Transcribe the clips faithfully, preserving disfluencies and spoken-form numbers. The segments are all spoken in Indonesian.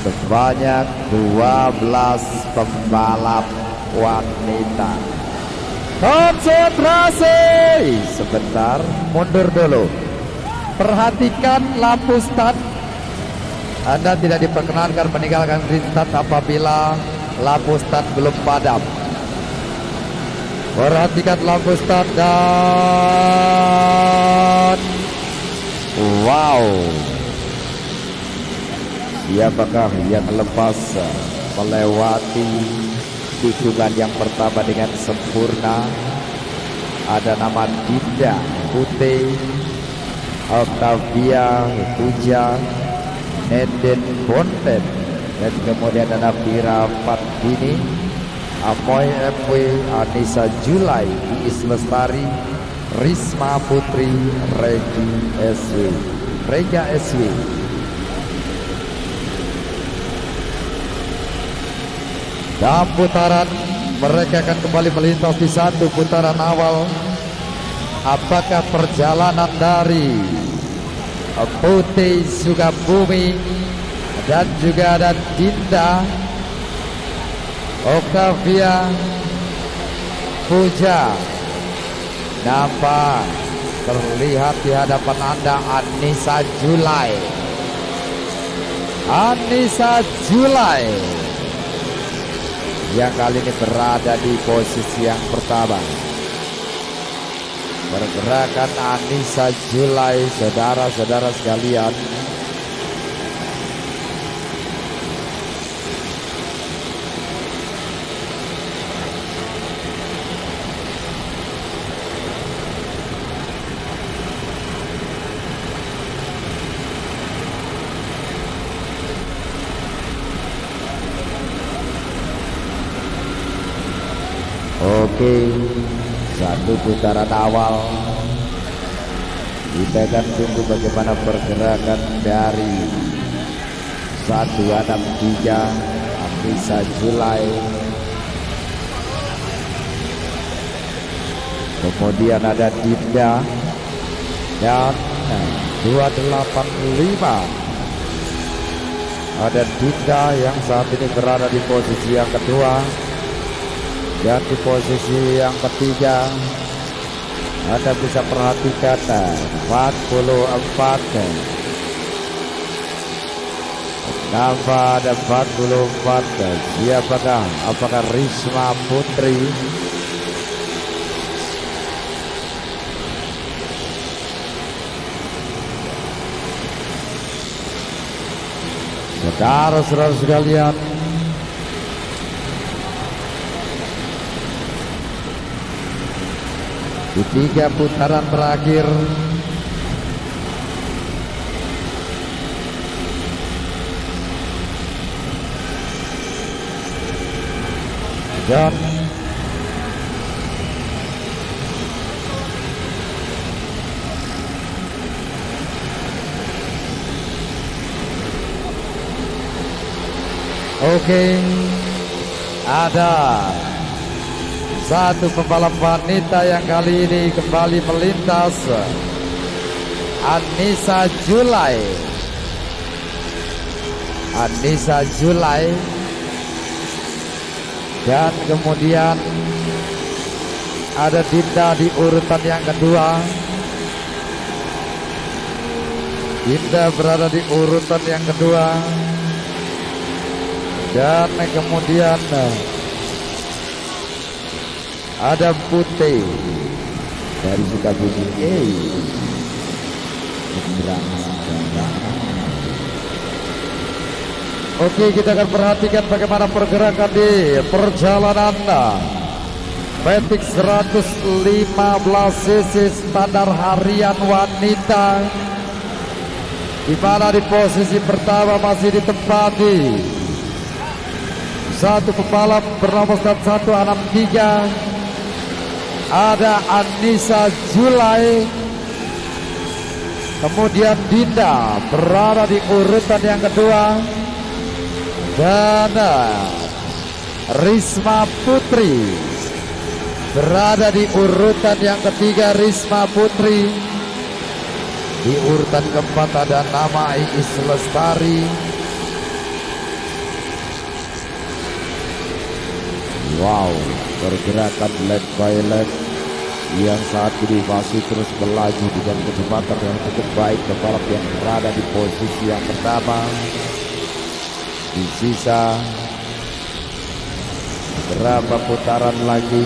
sebanyak dua belas pembalap wanita. Konsentrasi sebentar, mundur dulu. Perhatikan lampu start. Anda tidak diperkenankan meninggalkan green start apabila lampu start belum padam. Perhatikan lampu start dan wow, siapakah yang lepas melewati tikungan yang pertama dengan sempurna? Ada nama Dinda Putih, Octavia Puja, Neden Bonten, dan kemudian ada Vira Fatini, Amoy M W, Anissa Julai, Iis Lestari, Risma Putri, Regi S W, Reja S W. Dalam putaran mereka akan kembali melintas di satu putaran awal. Apakah perjalanan dari Putih Sukabumi dan juga ada Dinda Octavia Puja nampak terlihat di hadapan Anda Anissa Julai. Anissa Julai yang kali ini berada di posisi yang pertama. Pergerakan Anissa Julai, saudara-saudara sekalian, oke, satu putaran awal. Kita akan tunggu bagaimana pergerakan dari satu enam tiga Anissa Julai. Kemudian ada Dinda dan dua delapan lima. Ada Dinda yang saat ini berada di posisi yang kedua. Dan di posisi yang ketiga Anda bisa perhatikan empat puluh empat. Nambah ada empat puluh empat. Siapakah? Apakah Risma Putri? Saudara-saudara sekalian, di tiga putaran terakhir John oke, ada satu pembalap wanita yang kali ini kembali melintas, Anissa Julai. Anissa Julai. Dan kemudian ada Dinda di urutan yang kedua. Dinda berada di urutan yang kedua. Dan kemudian ada Putih dari Sukabumi. Eh, oke, kita akan perhatikan bagaimana pergerakan di perjalanan Matic seratus lima belas cc standar harian wanita, di mana di posisi pertama masih ditempati satu pembalap bernomor satu enam tiga. Ada Anissa Julai. Kemudian Dinda berada di urutan yang kedua. Dan Risma Putri berada di urutan yang ketiga. Risma Putri. Di urutan keempat ada nama Iis Lestari. Wow, pergerakan lap by lap yang saat ini masih terus melaju dengan kecepatan yang cukup baik. Pembalap yang berada di posisi yang pertama di sisa berapa putaran lagi,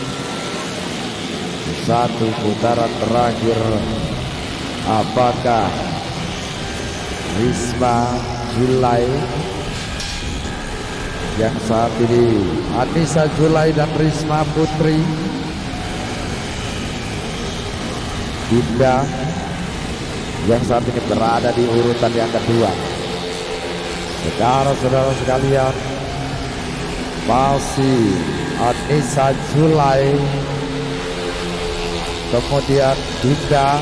satu putaran terakhir. Apakah Risma Julai yang saat ini Anissa Julai dan Risma Putri Dinda yang saat ini berada di urutan yang kedua. Saudara-saudara sekalian, masih Anissa Julai, kemudian Dinda,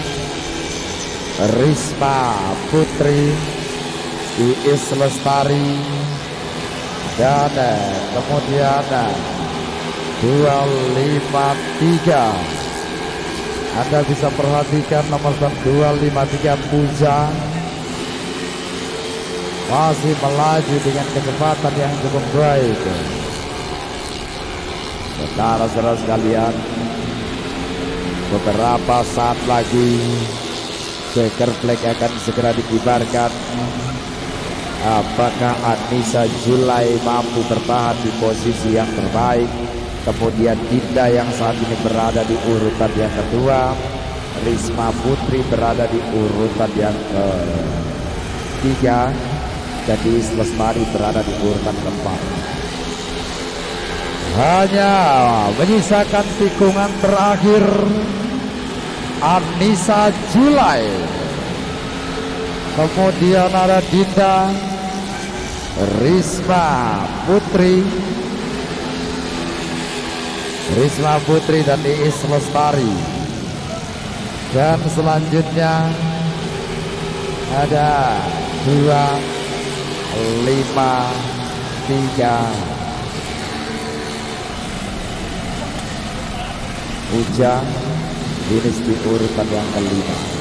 Risma Putri, Iis Lestari, dan kemudian dua lima tiga. Anda bisa perhatikan nomor dua lima tiga Puja masih melaju dengan kecepatan yang cukup baik. Saudara-saudara sekalian, beberapa saat lagi checker flag akan segera dikibarkan. Apakah Anissa Julai mampu bertahan di posisi yang terbaik? Kemudian Dinda yang saat ini berada di urutan yang kedua, Risma Putri berada di urutan yang ketiga, dan Iis Lestari berada di urutan keempat. Hanya menyisakan tikungan terakhir Anissa Julai, kemudian ada Dinda, Risma Putri, Risma Putri dan Iis Lestari, dan selanjutnya ada dua lima tiga Puja finish di urutan yang kelima.